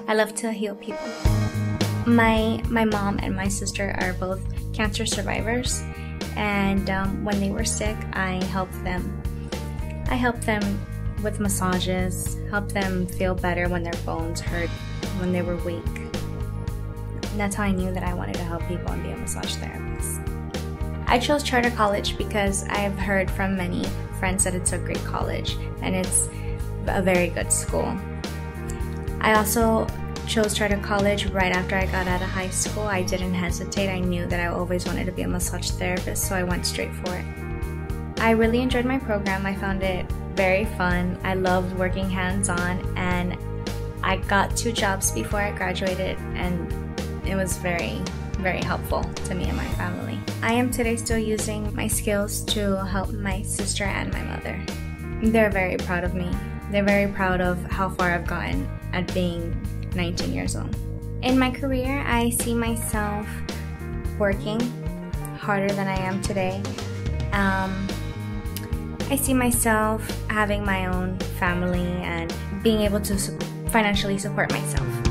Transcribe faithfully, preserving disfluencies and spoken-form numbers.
I love to heal people. My, my mom and my sister are both cancer survivors, and um, when they were sick, I helped them. I helped them with massages, helped them feel better when their bones hurt, when they were weak. And that's how I knew that I wanted to help people and be a massage therapist. I chose Charter College because I've heard from many friends that it's a great college and it's a very good school. I also chose Charter College right after I got out of high school. I didn't hesitate. I knew that I always wanted to be a massage therapist, so I went straight for it. I really enjoyed my program. I found it very fun. I loved working hands-on, and I got two jobs before I graduated, and it was very, very helpful to me and my family. I am today still using my skills to help my sister and my mother. They're very proud of me. They're very proud of how far I've gotten at being nineteen years old. In my career, I see myself working harder than I am today. Um, I see myself having my own family and being able to financially support myself.